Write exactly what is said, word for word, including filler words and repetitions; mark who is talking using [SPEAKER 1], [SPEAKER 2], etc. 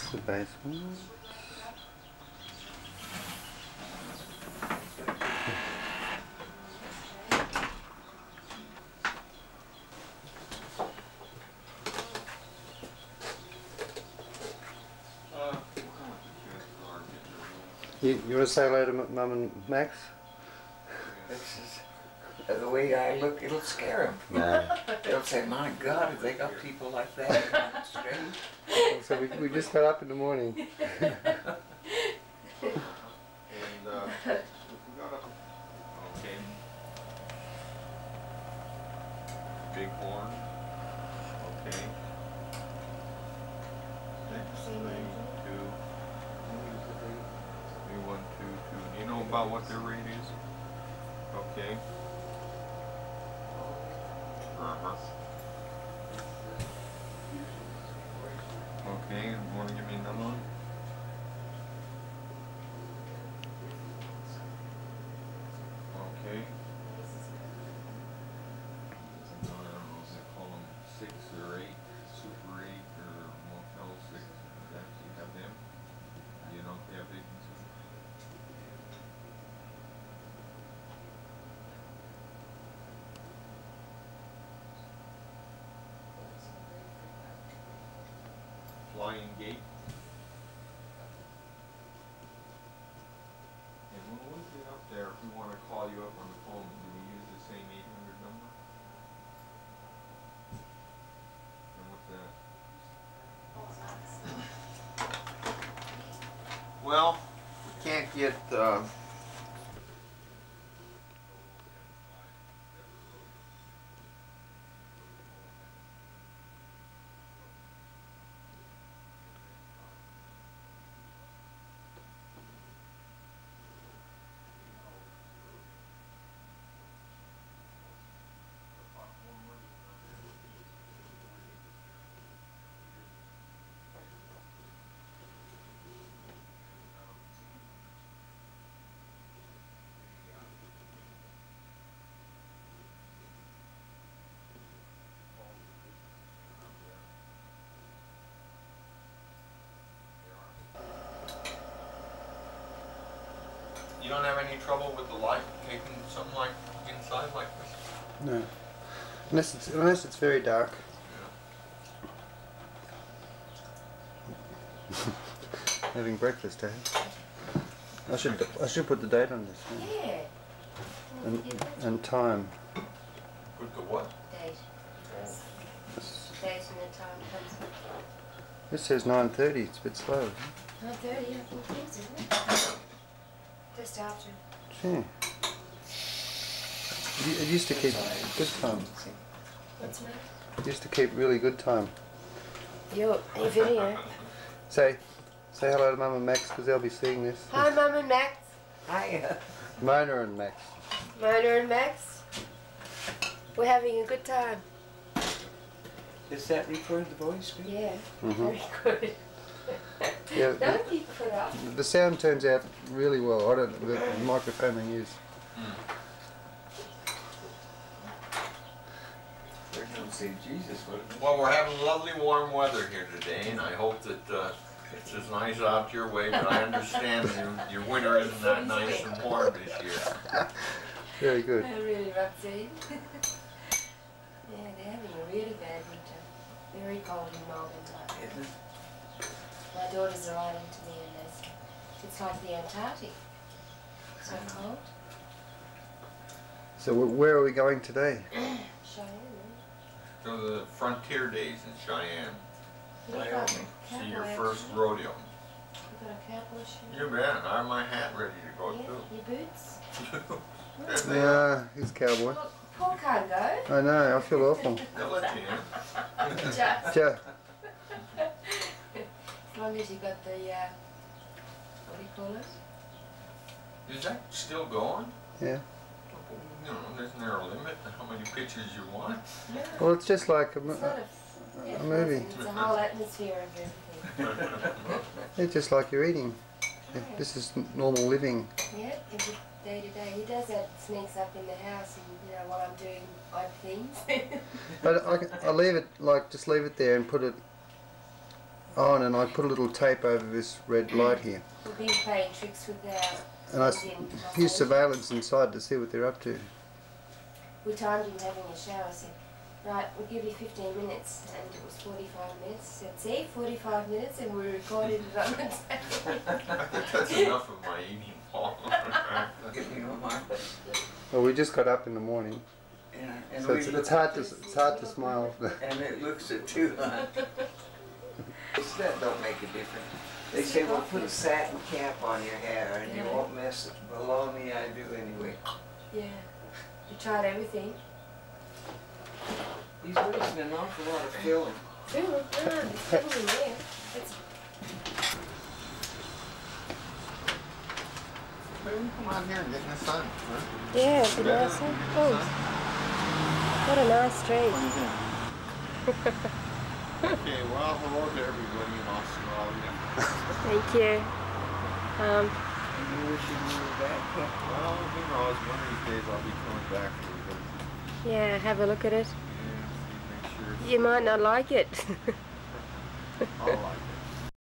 [SPEAKER 1] the basement. You, you want to say hello to Mum and Max?
[SPEAKER 2] This is the way I look, it'll scare them.
[SPEAKER 1] No.
[SPEAKER 2] They'll say, my God, have they got people like that on the street?
[SPEAKER 1] So we, we just got up in the morning.
[SPEAKER 3] And uh, we got up. Okay. Big horn. Okay. Six, three, two. Three, one, two, two. Do you know about what their rate is? Okay. Uh-huh. Okay, you want to give me another one? Okay. I don't know if they call them six or eight, super eight or motel six. That you have them? You know if they have vacancies? Flying Gate. And when we get up there, if we want to call you up on the phone, do we use the same eight hundred number? And what's that? Well, we can't get uh, you don't have any trouble with the light taking something like inside like this?
[SPEAKER 1] No. Unless it's, unless it's very dark.
[SPEAKER 3] Yeah.
[SPEAKER 1] Having breakfast, eh? I should I should put the date on this.
[SPEAKER 4] Yeah.
[SPEAKER 1] And, and time.
[SPEAKER 3] Put the what?
[SPEAKER 4] Date.
[SPEAKER 1] This,
[SPEAKER 4] Date and the time comes up.
[SPEAKER 1] this says nine thirty. It's a bit slow.
[SPEAKER 4] nine thirty, I think it is, isn't it? Just after.
[SPEAKER 1] Gee. It used to keep good time.
[SPEAKER 4] What's that?
[SPEAKER 1] It used to keep really good time.
[SPEAKER 4] Your video.
[SPEAKER 1] Say, say hello to Mum and Max because they'll be seeing this.
[SPEAKER 4] Hi, Mum and Max.
[SPEAKER 2] Hi. Uh,
[SPEAKER 1] Mona and Max.
[SPEAKER 4] Mona and Max. We're having a good time.
[SPEAKER 2] Does that record the voice?
[SPEAKER 4] Yeah.
[SPEAKER 1] Mhm.
[SPEAKER 4] Very good.
[SPEAKER 1] Yeah,
[SPEAKER 4] Don't keep put up.
[SPEAKER 1] the, the sound turns out really well. I don't the, the microphone they use.
[SPEAKER 2] They're going to say, Jesus, what is
[SPEAKER 3] Well, we're having lovely warm weather here today, and I hope that uh, it's as nice out your way, but I understand your, your winter isn't that nice and warm this year.
[SPEAKER 1] Very good.
[SPEAKER 4] I really rubs it in. Yeah, they're having a really bad winter. Very cold in Melbourne. Like.
[SPEAKER 2] Isn't it?
[SPEAKER 4] My daughters are right into the end. They say, it's like the Antarctic. So cold.
[SPEAKER 1] So wh- where are we going today?
[SPEAKER 4] Cheyenne,
[SPEAKER 3] Go to the Frontier Days in Cheyenne.
[SPEAKER 4] eh? Look
[SPEAKER 2] Wyoming.
[SPEAKER 4] like a
[SPEAKER 3] See your
[SPEAKER 4] cowboy
[SPEAKER 3] first
[SPEAKER 4] outfit.
[SPEAKER 3] rodeo.
[SPEAKER 4] You got a cowboy shoe?
[SPEAKER 3] You bet. I have my hat ready to go
[SPEAKER 4] Yeah,
[SPEAKER 3] too.
[SPEAKER 4] your boots?
[SPEAKER 3] There they are.
[SPEAKER 1] Yeah, he's cowboy.
[SPEAKER 4] Look, Paul can't go.
[SPEAKER 1] I know. I feel awful.
[SPEAKER 3] They'll let you in.
[SPEAKER 4] Just.
[SPEAKER 1] Yeah.
[SPEAKER 4] As long as you got the, uh, what do you call it?
[SPEAKER 3] Is that still going?
[SPEAKER 1] Yeah.
[SPEAKER 3] You know, isn't there a limit to how many pictures you want?
[SPEAKER 4] No.
[SPEAKER 1] Well, it's just like a, mo-
[SPEAKER 4] It's not
[SPEAKER 1] a,
[SPEAKER 4] a, yeah,
[SPEAKER 1] a movie.
[SPEAKER 4] It's a whole atmosphere of everything.
[SPEAKER 1] It's just like you're eating. This is n- normal living.
[SPEAKER 4] Yeah, it's a day to day. He does that, sneaks up in the house and, you know, while I'm doing odd things.
[SPEAKER 1] But I, can- I leave it like just leave it there and put it Oh, and then I put a little tape over this red light here.
[SPEAKER 4] We've been playing tricks with our
[SPEAKER 1] And I
[SPEAKER 4] friends in Los
[SPEAKER 1] use
[SPEAKER 4] Angeles.
[SPEAKER 1] surveillance inside to see what they're up to.
[SPEAKER 4] We timed him having a shower. I said, right, we'll give you fifteen minutes. And it was forty-five minutes. I said, see, forty-five minutes, and we recorded it on the tape.
[SPEAKER 3] I think that's enough of my eating, Paul.
[SPEAKER 2] You know, Mark?
[SPEAKER 1] Well, we just got up in the morning,
[SPEAKER 2] Yeah, and
[SPEAKER 1] so
[SPEAKER 2] we
[SPEAKER 1] it's,
[SPEAKER 2] look
[SPEAKER 1] it's hard
[SPEAKER 2] at
[SPEAKER 1] to
[SPEAKER 2] this,
[SPEAKER 1] it's hard to smile.
[SPEAKER 2] and it looks at too hot. That don't make a difference. They say, well, put a satin cap on your hair and you
[SPEAKER 4] Yeah.
[SPEAKER 2] won't mess it. Baloney, I do anyway.
[SPEAKER 4] Yeah. We tried everything.
[SPEAKER 2] He's wasting an awful lot of film.
[SPEAKER 4] Ooh, no, there's still in there. It's,
[SPEAKER 3] Come on here and get in the sun. Huh?
[SPEAKER 4] yeah, it's a
[SPEAKER 3] Better
[SPEAKER 4] nice
[SPEAKER 3] get in
[SPEAKER 4] one.
[SPEAKER 3] the
[SPEAKER 4] Oh,
[SPEAKER 3] sun.
[SPEAKER 4] what a nice tree.
[SPEAKER 3] What do you think? Okay, well, hello to everybody in Australia.
[SPEAKER 4] Thank you. Um,
[SPEAKER 2] You wish you were back here.
[SPEAKER 3] Well, who knows, one of these days I'll be coming back for a visit.
[SPEAKER 4] yeah, have a look at it.
[SPEAKER 3] Yeah, see, make sure.
[SPEAKER 4] You might not like it.
[SPEAKER 3] I'll like